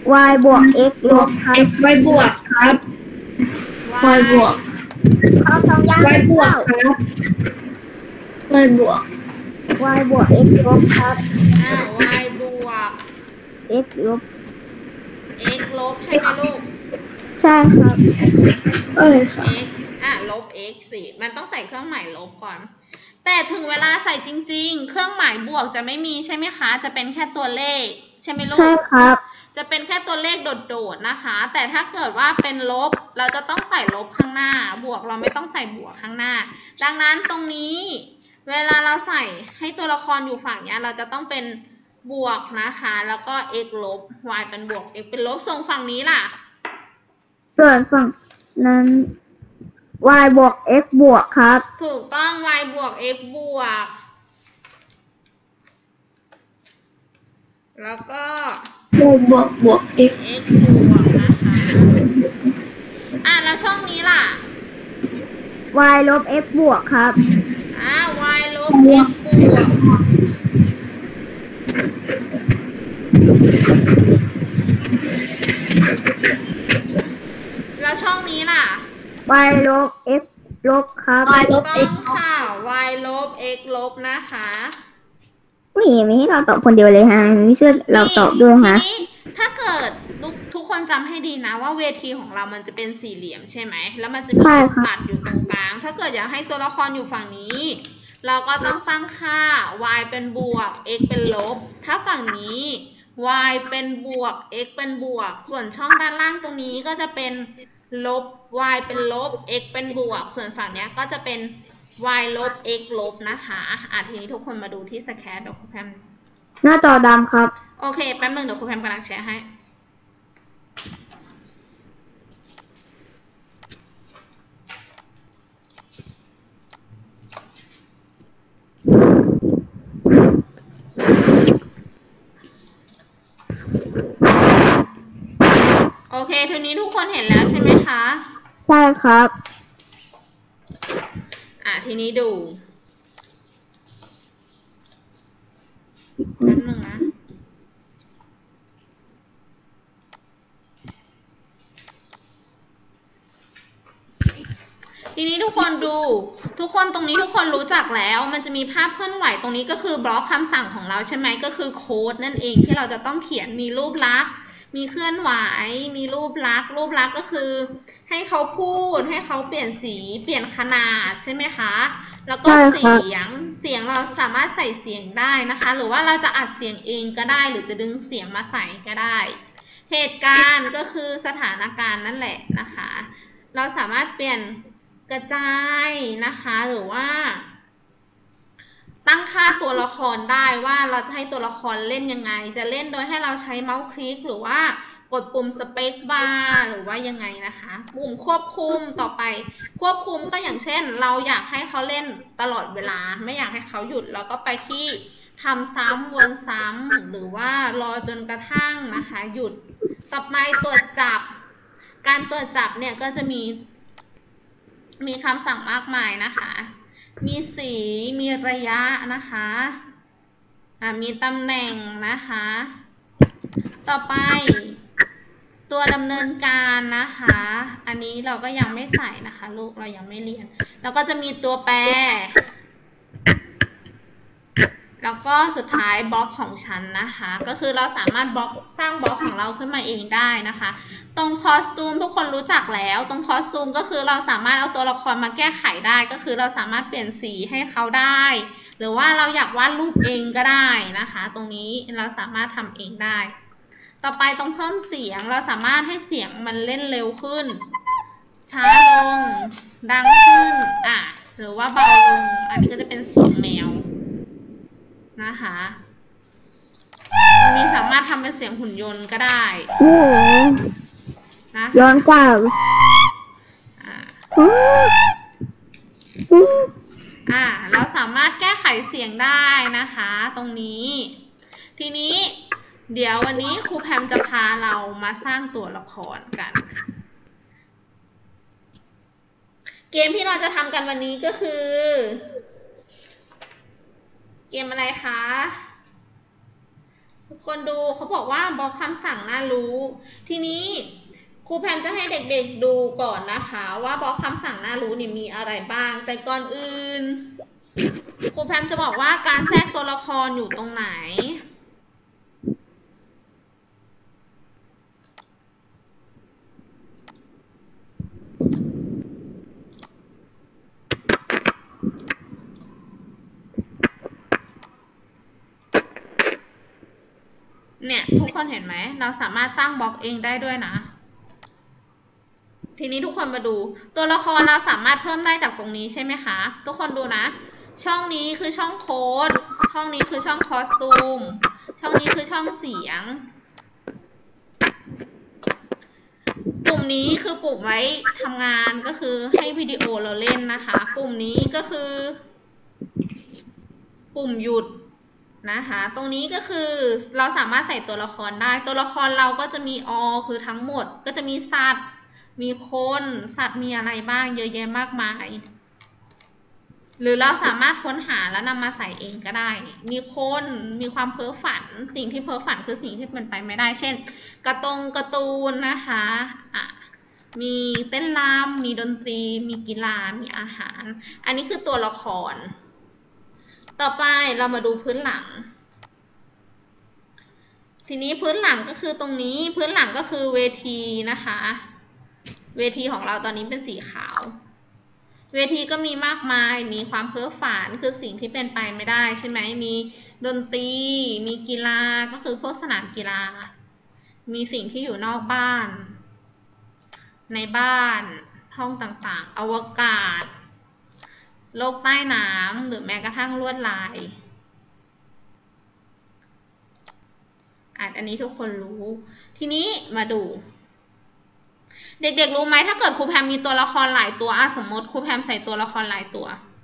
y บวก x ลบครับ x y บวกครับ y บวกเขาสองอย่าง y บวกครับ y บวก y บวก x ลบครับอ่า y บวก x ลบ x ลบใช่ไหมลูกใช่ครับเออค่ะ x อ่ะลบ x สิมันต้องใส่เครื่องหมายลบก่อน แต่ถึงเวลาใส่จริงๆเครื่องหมายบวกจะไม่มีใช่ไหมคะ จะเป็นแค่ตัวเลขใช่ไหมลูกใช่ครับจะเป็นแค่ตัวเลขโดดๆนะคะ แต่ถ้าเกิดว่าเป็นลบเราจะต้องใส่ลบข้างหน้า บวกเราไม่ต้องใส่บวกข้างหน้า ดังนั้นตรงนี้เวลาเราใส่ให้ตัวละครอยู่ฝั่งนี้เราจะต้องเป็นบวกนะคะ แล้วก็ x ลบ y เป็นบวก x เป็นลบส่งฝั่งนี้ล่ะส่วนฝั่งนั้น y บวก x บวกครับถูกต้อง y บวก x บวก แล้วก็ y บวกบวก x x บวกนะคะ อ่ะแล้วช่องนี้ล่ะ y ลบ x บวกครับอ่า y ลบ x บวก แล้วช่องนี้ล่ะ y ลบ x ลบครับ y ลบต้อ x งค่ะ y ลบ x ลบนะคะนี่ไม่ให้เราตอบคนเดียวเลยฮะไม่ช่วยเราตอบด้วยฮะทีนี้ถ้าเกิดทุกทุกคนจำให้ดีนะว่าเวทีของเรามันจะเป็นสี่เหลี่ยมใช่ไหม แล้วมันจะมีใช่จุดค่ะตัดอยู่ตรงกลาง ถ้าเกิดอยากให้ตัวละครอยู่ฝั่งนี้ เราก็ต้องตั้งค่า y เป็นบวก x เป็นลบ ถ้าฝั่งนี้ y เป็นบวก x เป็นบวก ส่วนช่องด้านล่างตรงนี้ก็จะเป็นลบ y เป็นลบ x เป็นบวก ส่วนฝั่งนี้ก็จะเป็น y ลบ x ลบนะคะอ่ะทีนี้ทุกคนมาดูที่สแครเดี๋ยวครูแพมหน้าจอดำครับโอเคแป๊บนึงเดี๋ยวครูแพมกำลังแชร์ให้ โอเคทีนี้ทุกคนเห็นแล้วใช่ไหมคะใช่ครับอ่ะทีนี้ดูแป๊บนึงนะ ทีนี้ทุกคนดูทุกคนตรงนี้ทุกคนรู้จักแล้ว มันจะมีภาพเคลื่อนไหวตรงนี้ก็คือบล็อกคำสั่งของเราใช่ไหมก็คือโค้ดนั่นเองที่เราจะต้องเขียนมีรูปลักษณ์มีเคลื่อนไหวมีรูปลักษณ์รูปลักษณ์ก็คือให้เขาพูดให้เขาเปลี่ยนสีเปลี่ยนขนาดใช่ไหมคะแล้วก็ใช่ครับเสียงเสียงเราสามารถใส่เสียงได้นะคะ หรือว่าเราจะอัดเสียงเองก็ได้หรือจะดึงเสียงมาใส่ก็ได้ เหตุการณ์ก็คือสถานการณ์นั่นแหละนะคะ เราสามารถเปลี่ยนกระจายนะคะหรือว่า ตั้งค่าตัวละครได้ว่าเราจะให้ตัวละครเล่นยังไง จะเล่นโดยให้เราใช้เมาส์คลิกหรือว่ากดปุ่มสเปคบาร์หรือว่ายังไงนะคะ ปุ่มควบคุมต่อไป ควบคุมก็อย่างเช่น เราอยากให้เขาเล่นตลอดเวลาไม่อยากให้เขาหยุดเราก็ไปที่ทำซ้ำวนซ้ำหรือว่ารอจนกระทั่งนะคะ หยุดต่อไปตรวจจับ การตรวจจับเนี่ยก็จะมี มีคำสั่งมากมายนะคะ มีสีมีระยะนะคะอ่ามีตำแหน่งนะคะ ต่อไปตัวดำเนินการนะคะ อันนี้เราก็ยังไม่ใส่นะคะลูกเรายังไม่เรียน แล้วก็จะมีตัวแปร แล้วก็สุดท้ายบล็อกของฉันนะคะ ก็คือเราสามารถบล็อกสร้างบล็อกของเราขึ้นมาเองได้นะคะ ตรงคอสตูมทุกคนรู้จักแล้ว ตรงคอสตูมก็คือเราสามารถเอาตัวละครมาแก้ไขได้ ก็คือเราสามารถเปลี่ยนสีให้เขาได้ หรือว่าเราอยากวาดรูปเองก็ได้นะคะ ตรงนี้เราสามารถทำเองได้ ต่อไปตรงเพิ่มเสียงเราสามารถให้เสียงมันเล่นเร็วขึ้น ช้าลง ดังขึ้นอ่ะหรือว่าเบาลง อันนี้ก็จะเป็นเสียงแมวนะคะมีสามารถทำเป็นเสียงหุ่นยนต์ก็ได้โอ้โหนะย้อนกลับอ่าอืมอืมอ่าเราสามารถแก้ไขเสียงได้นะคะ ตรงนี้ ทีนี้เดี๋ยววันนี้ครูแพมจะพาเรามาสร้างตัวละครกัน เกมที่เราจะทำกันวันนี้ก็คือ เกมอะไรคะ เทุกคนดูเขาบอกว่าบล็อกคำสั่งน่ารู้ทีนี้ครูแพมจะให้เด็กๆดูก่อนนะคะว่าบล็อกคำสั่งน่ารู้เนี่ยมีอะไรบ้างแต่ก่อนอื่นครูแพมจะบอกว่าการแทรกตัวละครอยู่ตรงไหนเนี่ยทุกคนเห็นไหมเราสามารถสร้างบล็อกเองได้ด้วยนะทีนี้ทุกคนมาดูตัวละครเราสามารถเพิ่มได้จากตรงนี้ใช่ไหมคะทุกคนดูนะช่องนี้คือช่องโค้ดช่องนี้คือช่องคอสตูมช่องนี้คือช่องเสียงปุ่มนี้คือปุ่มไว้ทำงานก็คือให้วิดีโอเราเล่นนะคะปุ่มนี้ก็คือปุ่มหยุดนะคะตรงนี้ก็คือเราสามารถใส่ตัวละครได้ตัวละครเราก็จะมี all คือทั้งหมดก็จะมีสัตว์มีคนสัตว์มีอะไรบ้างเยอะแยะมากมายหรือเราสามารถค้นหาแล้วนำมาใส่เองก็ได้มีคนมีความเพ้อฝันสิ่งที่เพ้อฝันคือสิ่งที่เป็นไปไม่ได้เช่นกระตงการ์ตูนนะคะอ่ะมีเต้นรำมีดนตรีมีกีฬามีอาหารอันนี้คือตัวละครต่อไปเรามาดูพื้นหลังทีนี้พื้นหลังก็คือตรงนี้พื้นหลังก็คือเวทีนะคะเวทีของเราตอนนี้เป็นสีขาวเวทีก็มีมากมายมีความเพ้อฝันคือสิ่งที่เป็นไปไม่ได้ใช่ไหมมีดนตรีมีกีฬาก็คือพวกสนามกีฬามีสิ่งที่อยู่นอกบ้านในบ้านห้องต่างๆอวกาศโลกใต้น้ำหรือแม้กระทั่งลวดลายอันนี้ทุกคนรู้ทีนี้มาดูเด็กๆรู้ไหมถ้าเกิดครูแพมมีตัวละครหลายตัวอ่ะสมมติครูแพมใส่ตัวละครหลายตัว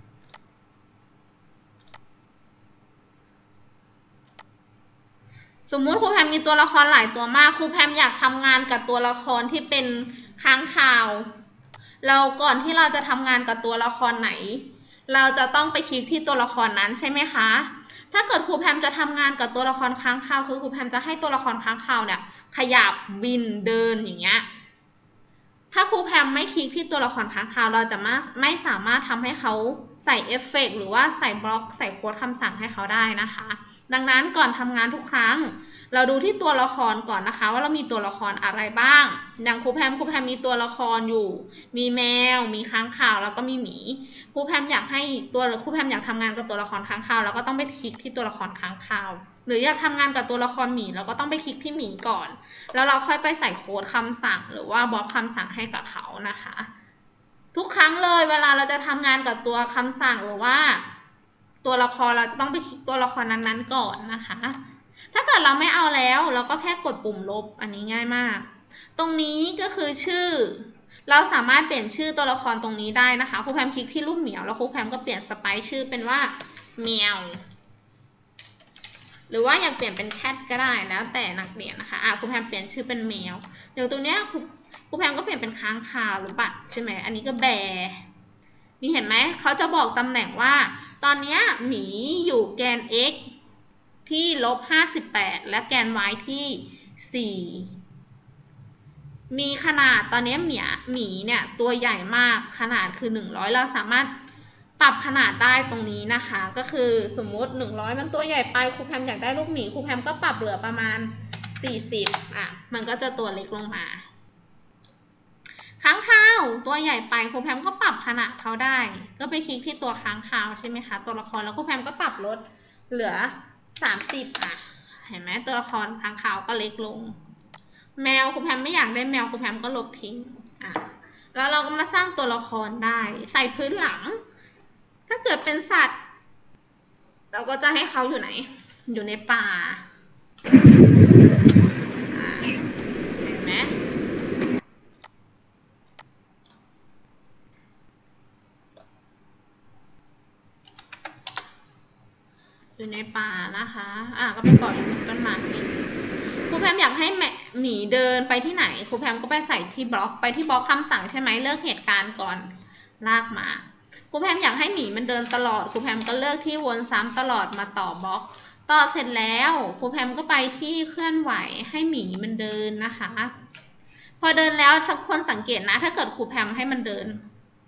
สมมุติครูแพมมีตัวละครหลายตัวมากครูแพมอยากทำงานกับตัวละครที่เป็นค้างคาวเราก่อนที่เราจะทำงานกับตัวละครไหนเราจะต้องไปคลิกที่ตัวละครนั้นใช่ไหมคะถ้าเกิดครูแพมจะทำงานกับตัวละครค้างคาวคือครูแพมจะให้ตัวละครค้างคาวเนี่ยขยับบินเดินอย่างเงี้ยถ้าครูแพมไม่คลิกที่ตัวละครค้างคาวเราจะไม่ไม่สามารถทำให้เขาใส่เอฟเฟกต์หรือว่าใส่บล็อกใส่โค้ดคำสั่งให้เขาได้นะคะดังนั้นก่อนทำงานทุกครั้งเราดูที่ตัวละครก่อนนะคะว่าเรามีตัวละครอะไรบ้างอย่างครูแพมครูแพมมีตัวละครอยู่มีแมวมีค้างคาวแล้วก็มีหมีครูแพมอยากให้ตัวครูแพมอยากทำงานกับตัวละครค้างคาวแล้วก็ต้องไปคลิกที่ตัวละครค้างคาวหรืออยากทำงานกับตัวละครหมีเราก็ต้องไปคลิกที่หมีก่อนแล้วเราค่อยไปใส่โค้ดคำสั่งหรือว่าบล็อกคำสั่งให้กับเขานะคะทุกครั้งเลยเวลาเราจะทำงานกับตัวคำสั่งหรือว่าตัวละครเราจะต้องไปคลิกตัวละครนั้นๆก่อนนะคะถ้าเกิดเราไม่เอาแล้วเราก็แค่กดปุ่มลบอันนี้ง่ายมากตรงนี้ก็คือชื่อเราสามารถเปลี่ยนชื่อตัวละครตรงนี้ได้นะคะครูแพมคลิกที่รูปเหมียวแล้วครูแพมก็เปลี่ยนสไปซ์ชื่อเป็นว่าแมวหรือว่าอยากเปลี่ยนเป็นแคทก็ได้แล้วแต่นักเรียนนะคะอ่ะครูแพมเปลี่ยนชื่อเป็นแมวเดี๋ยวตรงเนี้ยครูแพมก็เปลี่ยนเป็นค้างคาวหรือบัตรใช่ไหมอันนี้ก็แบร์นี่เห็นไหมเขาจะบอกตำแหน่งว่าตอนนี้หมีอยู่แกน x ที่ลบห้าสิบแปดและแกน y ที่สี่มีขนาดตอนนี้หมีหมีเนี่ยตัวใหญ่มากขนาดคือหนึ่งร้อยเราสามารถปรับขนาดได้ตรงนี้นะคะก็คือสมมุติหนึ่งร้อยมันตัวใหญ่ไปครูแพมอยากได้ลูกหมีครูแพมก็ปรับเหลือประมาณสี่สิบอ่ะมันก็จะตัวเล็กลงมาค้างคาวตัวใหญ่ไปครูแพมก็ปรับขนาดเขาได้ก็ไปคลิกที่ตัวค้างคาวใช่ไหมคะตัวละครแล้วครูแพมก็ปรับลดเหลือสามสิบอ่ะเห็นไหมตัวละครค้างคาวก็เล็กลงแมวครูแพมไม่อยากได้แมวครูแพมก็ลบทิ้งอ่ะแล้วเราก็มาสร้างตัวละครได้ใส่พื้นหลังถ้าเกิดเป็นสัตว์เราก็จะให้เขาอยู่ไหนอยู่ในป่าเห็นไหมอยู่ในป่านะคะอ่ะก็ไปเกาะอยู่บนต้นไม้ครูแพมอยากให้แม่หมีเดินไปที่ไหนครูแพมก็ไปใส่ที่บล็อกไปที่บล็อกคำสั่งใช่ไหมเลิกเหตุการณ์ก่อนลากมาครูแพมอยากให้หมีมันเดินตลอดครูแพมก็เลือกที่วนซ้ำตลอดมาต่อบล็อกต่อเสร็จแล้วครูแพมก็ไปที่เคลื่อนไหวให้หมีมันเดินนะคะพอเดินแล้วสักคนสังเกตนะถ้าเกิดครูแพมให้มันเดิน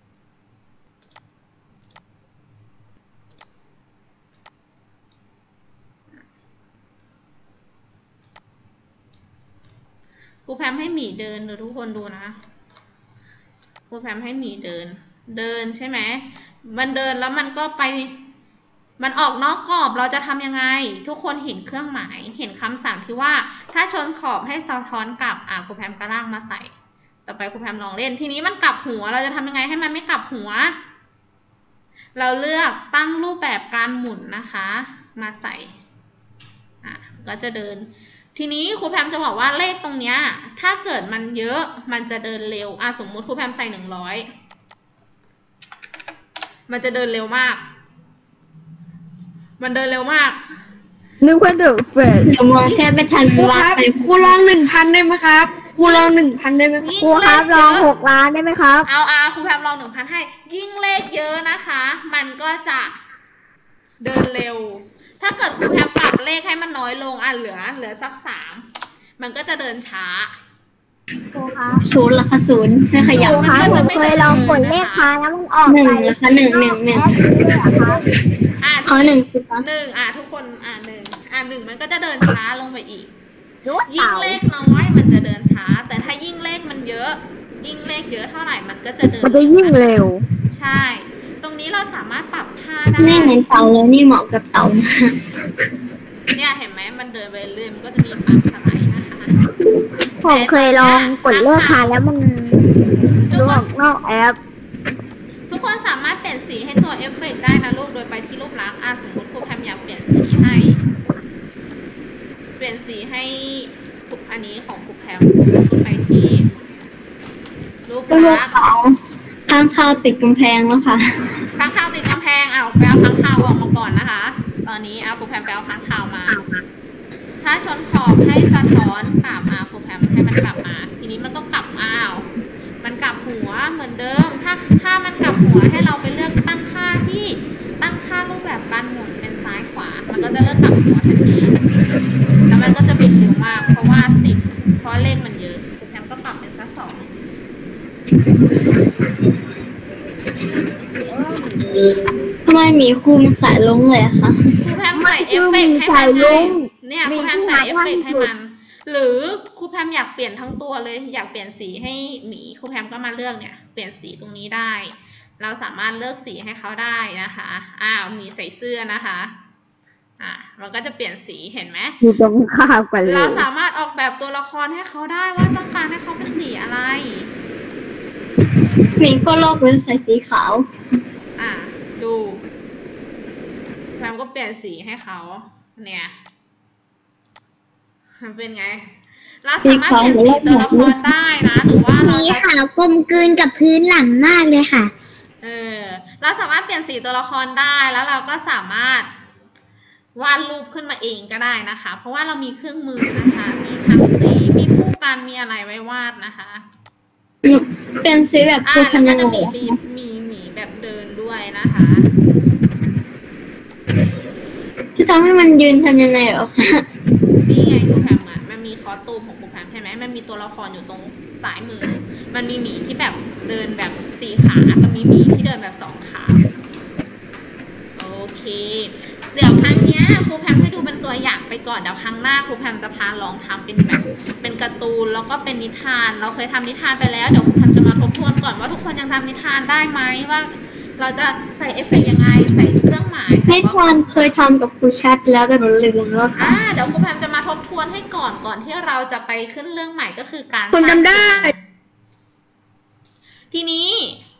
ครูแพมให้หมีเดินเดี๋ยวทุกคนดูนะครูแพมให้หมีเดินเดินใช่ไหมมันเดินแล้วมันก็ไปมันออกนอกกรอบเราจะทำยังไงทุกคนเห็นเครื่องหมายเห็นคำสั่งที่ว่าถ้าชนขอบให้สะท้อนกลับอ่ะครูแพมก็ลากมาใส่ต่อไปครูแพมลองเล่นทีนี้มันกลับหัวเราจะทำยังไงให้มันไม่กลับหัวเราเลือกตั้งรูปแบบการหมุนนะคะมาใส่อ่ะก็จะเดินทีนี้ครูแพมจะบอกว่าเลขตรงเนี้ยถ้าเกิดมันเยอะมันจะเดินเร็วอ่ะสมมุติครูแพมใส่หนึ่งร้อยมันจะเดินเร็วมากมันเดินเร็วมากนึกว่าจะเปิดเดี๋ยวมองแค่ไม่ทันวัดไปครูลองหนึ่งพันได้ไหมครับครูลองหนึ่งพันได้ไหมครูครับลองหกล้านได้ไหมครับเอาอาครูแพมลองหนึ่งพันให้ยิ่งเลขเยอะนะคะมันก็จะเดินเร็วถ้าเกิดครูแพมปรับเลขให้มันน้อยลงอ่ะเหลือเหลือสักสามมันก็จะเดินช้าครูครับศูนย์ละคะศูนย์ไม่ขยับครูครับผมเคยลองกดเลขมาแล้วมันออกหนึ่งละคะหนึ่งหนึ่งหนึ่งอ่ะขอหนึ่งสิหนึ่งอ่ะทุกคนอ่ะหนึ่งอ่ะหนึ่งมันก็จะเดินช้าลงไปอีกยิ่งเลขน้อยมันจะเดินช้าแต่ถ้ายิ่งเลขมันเยอะยิ่งเลขเยอะเท่าไหร่มันก็จะเดินมันจะยิ่งเร็วใช่ตรงนี้เราสามารถปรับค่าได้นี่เหมือนเต่าเลยนี่เหมาะกับเต่ามากเนี่ยเห็นไหมมันเดินไปเรื่อยมันก็จะมีปั๊มสไลด์นะคะผมเคยลองกดเลขมาแล้วมันลวกนอกแอปทุกคนสามารถเปลี่ยนสีให้ตัวเอฟเฟกต์ได้นะลูกโดยไปที่รูปลักษณ์อ่ะสมมติครูแพมอยากเปลี่ยนสีให้เปลี่ยนสีให้อันนี้ของครูแพมไปที่รูปลักษณ์ข้างข้าวติดกำแพงแล้วค่ะข้างข้าวติดกำแพงเอาไปเอาข้างข้าวออกมาก่อนนะคะตอนนี้เอาครูแพมไปเอาข้างข้าวมาถ้าชนขอบให้สะท้อนกลับมาครูแพมให้มันกลับมาทีนี้มันก็กลับอ้าวมันกลับหัวเหมือนเดิมถ้าถ้ามันกลับหัวให้เราไปเลือกตั้งค่าที่ตั้งค่ารูปแบบการหมุนเป็นซ้ายขวามันก็จะเลือกกลับหัวทันทีแล้วมันก็จะบิดเร็วมากเพราะว่าสิบเพราะเลขมันเยอะครูแพมก็ปรับเป็นสักสองทำไมหมีครูมันสายลงเลยคะครูแพมใส่เอฟเฟกต์ให้มันเนี่ยครูแพมใส่เอฟเฟกต์ให้มันหรือครูแพมอยากเปลี่ยนทั้งตัวเลยอยากเปลี่ยนสีให้หมีครูแพมก็มาเลือกเนี่ยเปลี่ยนสีตรงนี้ได้เราสามารถเลือกสีให้เขาได้นะคะอ้าวหมีใส่เสื้อนะคะอ่ะมันก็จะเปลี่ยนสีเห็นไหมอยู่ตรงข้ามกันเลยเราสามารถออกแบบตัวละครให้เขาได้ว่าต้องการให้เขาเป็นสีอะไรหมีก็โลกเป็นใส่สีขาวอ่ะดูแพมก็เปลี่ยนสีให้เขาเนี่ยมันเป็นไงเราสามารถเปลี่ยนสีตัวละครได้นะหรือว่าสีขาวกลมกลืนกับพื้นหลังมากเลยค่ะเออเราสามารถเปลี่ยนสีตัวละครได้แล้วเราก็สามารถวาดรูปขึ้นมาเองก็ได้นะคะเพราะว่าเรามีเครื่องมือนะคะมีถังสีมีผู้กันมีอะไรไว้วาดนะคะเป็นสีแบบอ่าแล้วก็จะมีมีหมีแบบเดินด้วยนะคะจะทำให้มันยืนทำยังไงหรอนี่ไงครูแพมอ่ะมันมีคอสตูมของครูแพมใช่ไหมมันมีตัวละครอยู่ตรงซ้ายมือมันมีหมีที่แบบเดินแบบสี่ขากับมีหมีที่เดินแบบสองขาโอเคเดี๋ยวครั้งนี้ครูแพมให้ดูเป็นตัวอย่างไปก่อนเดี๋ยวครั้งหน้าครูแพมจะพาลองทำเป็นแบบเป็นการ์ตูนแล้วก็เป็นนิทานเราเคยทำนิทานไปแล้วเดี๋ยวครูแพมจะมาทบทวนก่อนว่าทุกคนยังทำนิทานได้ไหมว่าเราจะใส่เอฟเฟกต์ยังไงใส่เครื่องหมายนิทานเคยทำกับครูชัดแล้วแต่หนูลืมแล้วค่ะเดี๋ยวครูแพมจะมาทบทวนให้ก่อนก่อนที่เราจะไปขึ้นเรื่องใหม่ก็คือการคนจำได้ทีนี้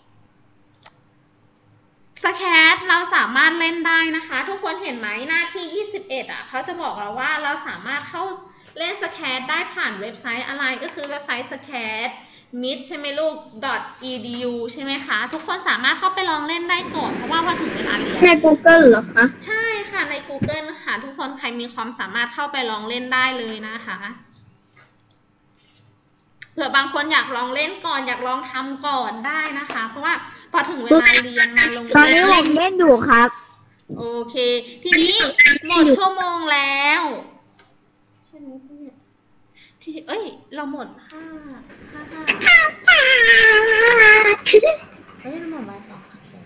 สแคทเราสามารถเล่นได้นะคะทุกคนเห็นไหมหน้าที่ยี่สิบเอ็ดอ่ะเขาจะบอกเราว่าเราสามารถเข้าเล่นสแคทได้ผ่านเว็บไซต์อะไรก็คือเว็บไซต์สแคท มิด ใช่ไหมลูก .edu ใช่ไหมคะทุกคนสามารถเข้าไปลองเล่นได้ก่อนเพราะว่าพอถึงเวลาเรียนใน Google เหรอคะใช่ค่ะใน Google ค่ะทุกคนใครมีความสามารถเข้าไปลองเล่นได้เลยนะคะเผื่อบางคนอยากลองเล่นก่อนอยากลองทำก่อนได้นะคะเพราะว่าพอถึงเวลาเรียนมาลงตอนนี้ผมเล่นอยู่ครับโอเค ทีนี้หมดชั่วโมงแล้วใช่ไหมเนี่ยที่เอ้ย เราหมดห้าห้าห้าเอ้ยเราหมดไปสอง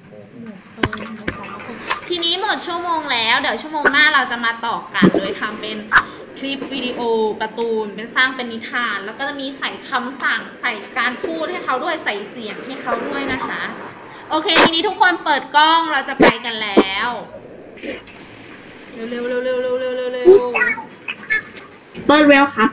ทีนี้หมดชั่วโมงแล้วเดี๋ยวชั่วโมงหน้าเราจะมาต่อกันโดยทำเป็นคลิปวิดีโอการ์ตูนเป็นสร้างเป็นนิทานแล้วก็จะมีใส่คำสั่งใส่การพูดให้เขาด้วยใส่เสียงให้เขาด้วยนะคะโอเคทีนี้ทุกคนเปิดกล้องเราจะไปกันแล้วเร็วเร็วเร็วเร็วเร็วเร็วเร็วเร็วเปิดเวลครับ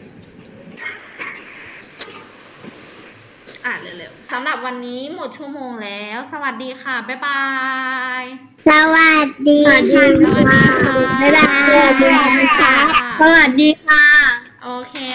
อ่ะเร็วๆสำหรับวันนี้หมดชั่วโมงแล้วสวัสดีค่ะบ๊ายบายสวัสดีค่ะสวัสดีค่ะบ๊ายบายสวัสดีค่ะสวัสดีค่ะโอเค